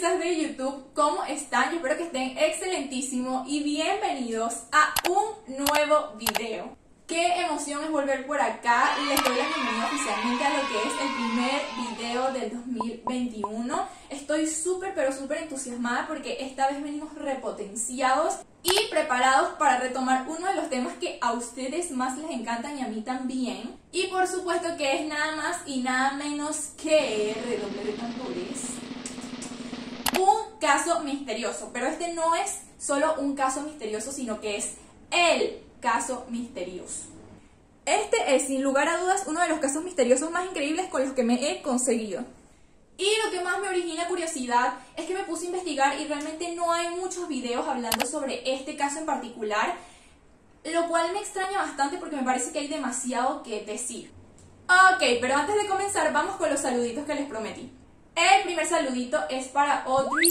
bellezas de YouTube, ¿cómo están? Yo espero que estén excelentísimo y bienvenidos a un nuevo video. Qué emoción es volver por acá y les doy la bienvenida oficialmente a lo que es el primer video del 2021. Estoy súper entusiasmada porque esta vez venimos repotenciados y preparados para retomar uno de los temas que a ustedes más les encantan y a mí también. Y por supuesto que es nada más y nada menos que, redoble de tambores, un caso misterioso. Pero este no es solo un caso misterioso, sino que es el caso misterioso. Este es sin lugar a dudas uno de los casos misteriosos más increíbles con los que me he conseguido. Y lo que más me origina curiosidad es que me puse a investigar y realmente no hay muchos videos hablando sobre este caso en particular, lo cual me extraña bastante porque me parece que hay demasiado que decir. Ok, pero antes de comenzar vamos con los saluditos que les prometí. El primer saludito es para Audrey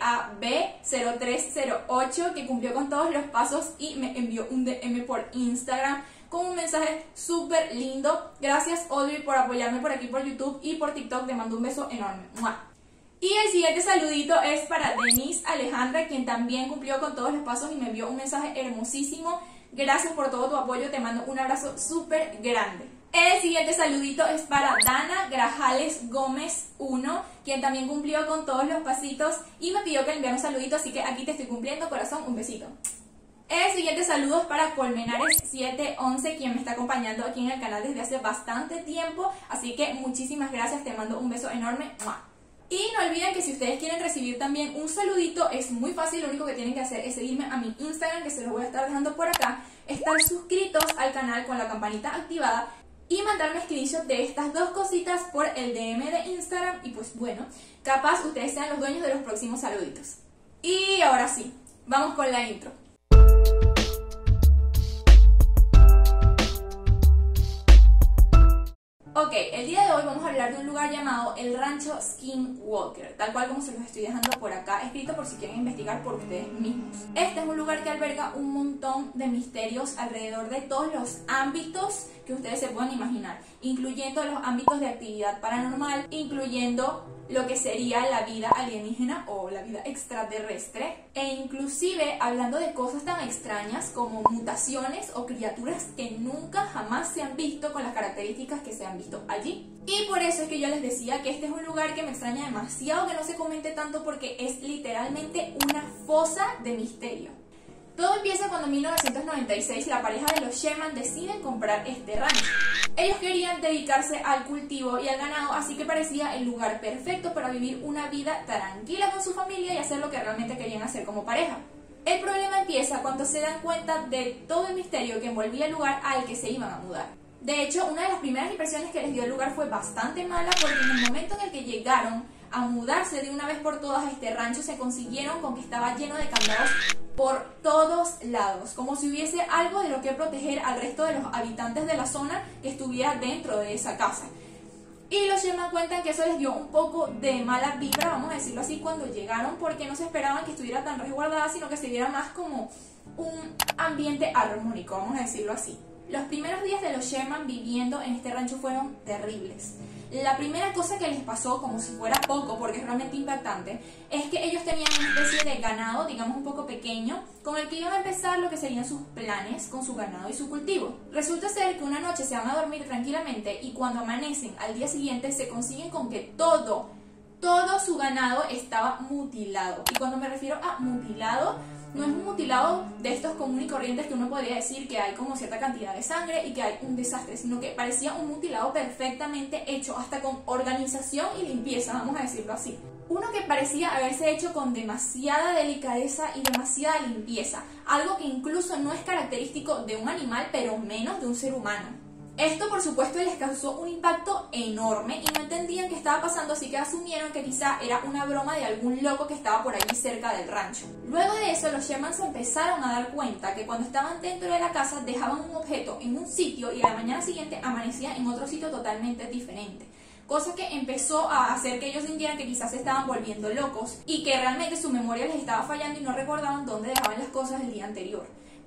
CAB0308, que cumplió con todos los pasos y me envió un DM por Instagram con un mensaje súper lindo. Gracias, Audrey, por apoyarme por aquí por YouTube y por TikTok. Te mando un beso enorme. ¡Mua! Y el siguiente saludito es para Denise Alejandra, quien también cumplió con todos los pasos y me envió un mensaje hermosísimo. Gracias por todo tu apoyo, te mando un abrazo súper grande. El siguiente saludito es para Dana Grajales Gómez 1, quien también cumplió con todos los pasitos y me pidió que le enviara un saludito, así que aquí te estoy cumpliendo, corazón, un besito. El siguiente saludo es para Colmenares 711, quien me está acompañando aquí en el canal desde hace bastante tiempo, así que muchísimas gracias, te mando un beso enorme. ¡Mua! Y no olviden que si ustedes quieren recibir también un saludito, es muy fácil, lo único que tienen que hacer es seguirme a mi Instagram, que se los voy a estar dejando por acá, estar suscritos al canal con la campanita activada y mandarme screenshot de estas dos cositas por el DM de Instagram y pues bueno, capaz ustedes sean los dueños de los próximos saluditos. Y ahora sí, vamos con la intro. Ok, el día de hoy vamos a hablar de un lugar llamado el Rancho Skinwalker, tal cual como se los estoy dejando por acá escrito por si quieren investigar por ustedes mismos. Este es un lugar que alberga un montón de misterios alrededor de todos los ámbitos que ustedes se puedan imaginar, incluyendo los ámbitos de actividad paranormal, incluyendo lo que sería la vida alienígena o la vida extraterrestre, e inclusive hablando de cosas tan extrañas como mutaciones o criaturas que nunca jamás se han visto con las características que se han visto allí. Y por eso es que yo les decía que este es un lugar que me extraña demasiado que no se comente tanto porque es literalmente una fosa de misterio. Todo empieza cuando en 1996 la pareja de los Sherman deciden comprar este rancho. Ellos querían dedicarse al cultivo y al ganado, así que parecía el lugar perfecto para vivir una vida tranquila con su familia y hacer lo que realmente querían hacer como pareja. El problema empieza cuando se dan cuenta de todo el misterio que envolvía el lugar al que se iban a mudar. De hecho, una de las primeras impresiones que les dio el lugar fue bastante mala porque en el momento en el que llegaron a mudarse de una vez por todas a este rancho se consiguieron con que estaba lleno de candados por todos lados, como si hubiese algo de lo que proteger al resto de los habitantes de la zona que estuviera dentro de esa casa. Y los Sherman cuentan que eso les dio un poco de mala vibra, vamos a decirlo así, cuando llegaron, porque no se esperaban que estuviera tan resguardada, sino que se viera más como un ambiente armónico, vamos a decirlo así. Los primeros días de los Sherman viviendo en este rancho fueron terribles. La primera cosa que les pasó, como si fuera poco, porque es realmente impactante, es que ellos tenían una especie de ganado, digamos un poco pequeño, con el que iban a empezar lo que serían sus planes con su ganado y su cultivo. Resulta ser que una noche se van a dormir tranquilamente y cuando amanecen al día siguiente se consiguen con que todo su ganado estaba mutilado. Y cuando me refiero a mutilado, no es un mutilado de estos comunes y corrientes que uno podría decir que hay como cierta cantidad de sangre y que hay un desastre, sino que parecía un mutilado perfectamente hecho, hasta con organización y limpieza, vamos a decirlo así. Uno que parecía haberse hecho con demasiada delicadeza y demasiada limpieza, algo que incluso no es característico de un animal, pero menos de un ser humano. Esto, por supuesto, les causó un impacto enorme y no entendían qué estaba pasando, así que asumieron que quizá era una broma de algún loco que estaba por allí cerca del rancho. Luego de eso, los Sherman se empezaron a dar cuenta que cuando estaban dentro de la casa dejaban un objeto en un sitio y a la mañana siguiente amanecía en otro sitio totalmente diferente. Cosa que empezó a hacer que ellos sintieran que quizás se estaban volviendo locos y que realmente su memoria les estaba fallando y no recordaban dónde dejaban las cosas el día anterior.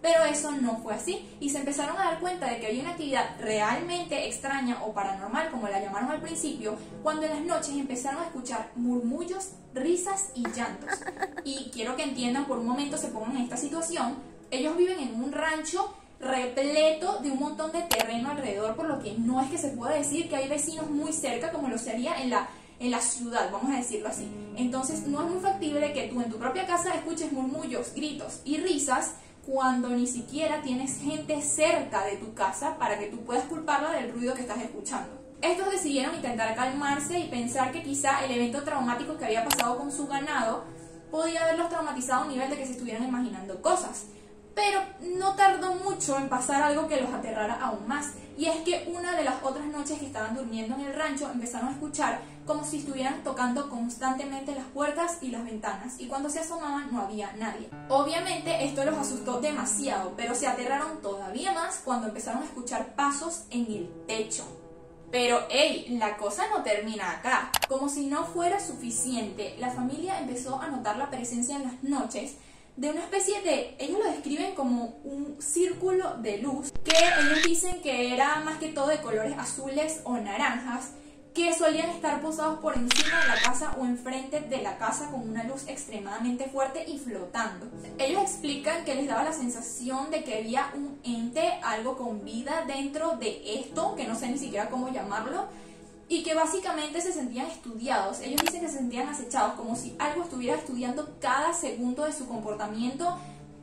Pero eso no fue así y se empezaron a dar cuenta de que había una actividad realmente extraña o paranormal, como la llamaron al principio, cuando en las noches empezaron a escuchar murmullos, risas y llantos. Y quiero que entiendan por un momento, se pongan en esta situación. Ellos viven en un rancho repleto de un montón de terreno alrededor, por lo que no es que se pueda decir que hay vecinos muy cerca como lo sería en la ciudad, vamos a decirlo así. Entonces no es muy factible que tú en tu propia casa escuches murmullos, gritos y risas cuando ni siquiera tienes gente cerca de tu casa para que tú puedas culparla del ruido que estás escuchando. Estos decidieron intentar calmarse y pensar que quizá el evento traumático que había pasado con su ganado podía haberlos traumatizado a un nivel de que se estuvieran imaginando cosas. Pero no tardó mucho en pasar algo que los aterrara aún más, y es que una de las otras noches que estaban durmiendo en el rancho empezaron a escuchar como si estuvieran tocando constantemente las puertas y las ventanas, y cuando se asomaban no había nadie. Obviamente esto los asustó demasiado, pero se aterraron todavía más cuando empezaron a escuchar pasos en el techo. Pero hey, la cosa no termina acá. Como si no fuera suficiente, la familia empezó a notar la presencia en las noches de una especie de, ellos lo describen como un círculo de luz, que ellos dicen que era más que todo de colores azules o naranjas, que solían estar posados por encima de la casa o enfrente de la casa con una luz extremadamente fuerte y flotando. Ellos explican que les daba la sensación de que había un ente, algo con vida dentro de esto, que no sé ni siquiera cómo llamarlo, y que básicamente se sentían estudiados. Ellos dicen que se sentían acechados, como si algo estuviera estudiando cada segundo de su comportamiento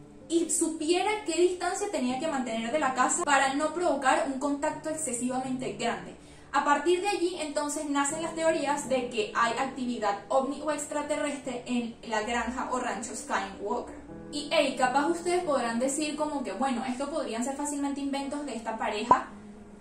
y supiera qué distancia tenía que mantener de la casa para no provocar un contacto excesivamente grande. A partir de allí, entonces, nacen las teorías de que hay actividad ovni o extraterrestre en la granja o rancho Skywalker. Y hey, capaz ustedes podrán decir como que, bueno, esto podrían ser fácilmente inventos de esta pareja,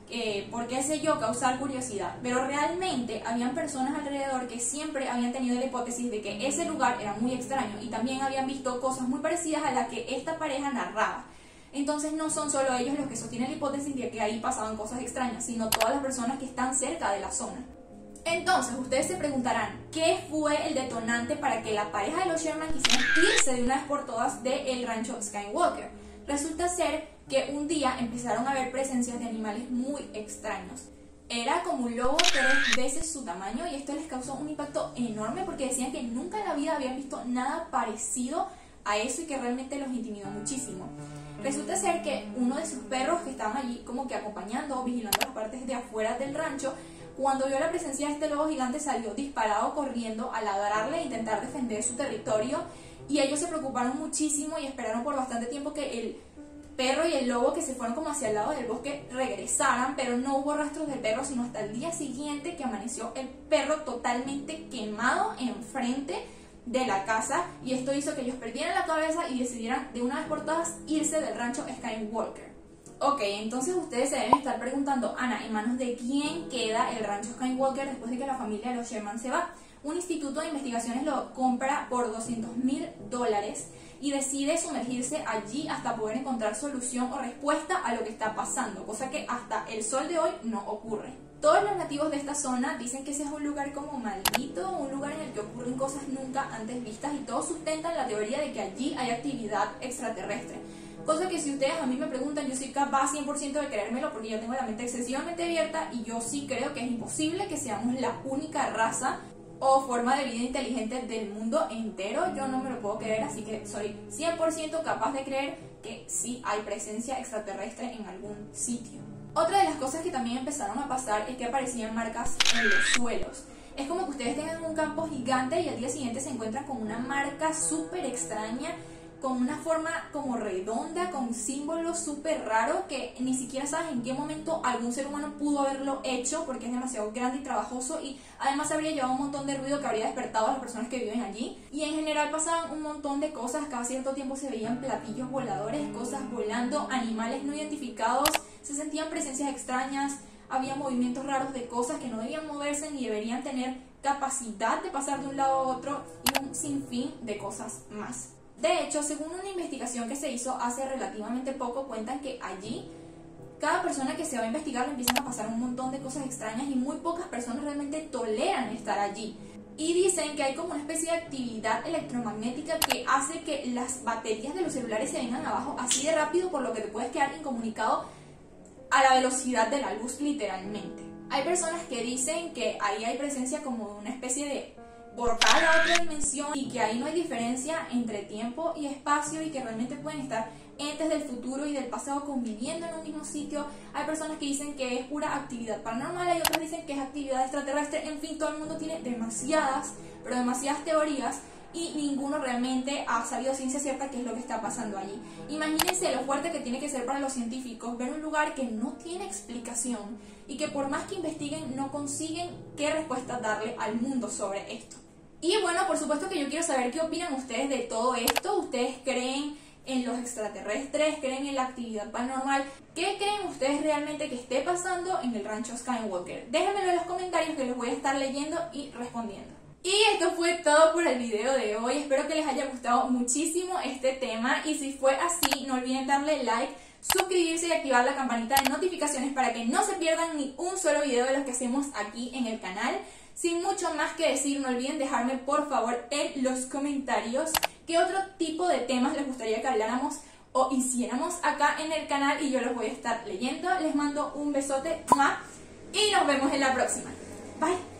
por qué sé yo, causar curiosidad, pero realmente habían personas alrededor que siempre habían tenido la hipótesis de que ese lugar era muy extraño y también habían visto cosas muy parecidas a las que esta pareja narraba. Entonces no son solo ellos los que sostienen la hipótesis de que ahí pasaban cosas extrañas, sino todas las personas que están cerca de la zona. Entonces ustedes se preguntarán, ¿qué fue el detonante para que la pareja de los Sherman quisieran irse de una vez por todas del rancho Skywalker? Resulta ser que un día empezaron a ver presencias de animales muy extraños. Era como un lobo 3 veces su tamaño, y esto les causó un impacto enorme porque decían que nunca en la vida habían visto nada parecido a eso y que realmente los intimidó muchísimo. Resulta ser que uno de sus perros que estaban allí como que acompañando o vigilando las partes de afuera del rancho, cuando vio la presencia de este lobo gigante salió disparado corriendo a ladrarle e intentar defender su territorio, y ellos se preocuparon muchísimo y esperaron por bastante tiempo que el perro y el lobo, que se fueron como hacia el lado del bosque, regresaran, pero no hubo rastros del perro sino hasta el día siguiente, que amaneció el perro totalmente quemado enfrente de la casa, y esto hizo que ellos perdieran la cabeza y decidieran de una vez por todas irse del rancho Skywalker. Ok, entonces ustedes se deben estar preguntando, Ana, ¿en manos de quién queda el rancho Skywalker después de que la familia de los Sherman se va? Un instituto de investigaciones lo compra por $200,000 y decide sumergirse allí hasta poder encontrar solución o respuesta a lo que está pasando, cosa que hasta el sol de hoy no ocurre. Todos los nativos de esta zona dicen que ese es un lugar como maldito, un lugar en el que ocurren cosas nunca antes vistas, y todos sustentan la teoría de que allí hay actividad extraterrestre. Cosa que si ustedes a mí me preguntan, yo soy capaz 100% de creérmelo, porque yo tengo la mente excesivamente abierta y yo sí creo que es imposible que seamos la única raza o forma de vida inteligente del mundo entero. Yo no me lo puedo creer, así que soy 100% capaz de creer que sí hay presencia extraterrestre en algún sitio. Otra de las cosas que también empezaron a pasar es que aparecían marcas en los suelos. Es como que ustedes tengan un campo gigante y al día siguiente se encuentran con una marca súper extraña, con una forma como redonda, con símbolos súper raros que ni siquiera sabes en qué momento algún ser humano pudo haberlo hecho, porque es demasiado grande y trabajoso, y además habría llevado un montón de ruido que habría despertado a las personas que viven allí. Y en general pasaban un montón de cosas, cada cierto tiempo se veían platillos voladores, cosas volando, animales no identificados, se sentían presencias extrañas, había movimientos raros de cosas que no debían moverse ni deberían tener capacidad de pasar de un lado a otro, y un sinfín de cosas más. De hecho, según una investigación que se hizo hace relativamente poco, cuentan que allí cada persona que se va a investigar le empiezan a pasar un montón de cosas extrañas y muy pocas personas realmente toleran estar allí. y dicen que hay como una especie de actividad electromagnética que hace que las baterías de los celulares se vengan abajo así de rápido, por lo que te puedes quedar incomunicado a la velocidad de la luz, literalmente. Hay personas que dicen que ahí hay presencia como de una especie de portal a otra dimensión y que ahí no hay diferencia entre tiempo y espacio y que realmente pueden estar entes del futuro y del pasado conviviendo en un mismo sitio. Hay personas que dicen que es pura actividad paranormal, hay otras que dicen que es actividad extraterrestre. En fin, todo el mundo tiene demasiadas, pero demasiadas teorías y ninguno realmente ha sabido ciencia cierta qué es lo que está pasando allí. Imagínense lo fuerte que tiene que ser para los científicos ver un lugar que no tiene explicación y que por más que investiguen no consiguen qué respuesta darle al mundo sobre esto. Y bueno, por supuesto que yo quiero saber qué opinan ustedes de todo esto. ¿Ustedes creen en los extraterrestres? ¿Creen en la actividad paranormal? ¿Qué creen ustedes realmente que esté pasando en el rancho Skywalker? Déjenmelo en los comentarios que los voy a estar leyendo y respondiendo. Y esto fue todo por el video de hoy. Espero que les haya gustado muchísimo este tema y si fue así, no olviden darle like, suscribirse y activar la campanita de notificaciones para que no se pierdan ni un solo video de los que hacemos aquí en el canal. Sin mucho más que decir, no olviden dejarme por favor en los comentarios qué otro tipo de temas les gustaría que habláramos o hiciéramos acá en el canal y yo los voy a estar leyendo. Les mando un besote y nos vemos en la próxima. Bye.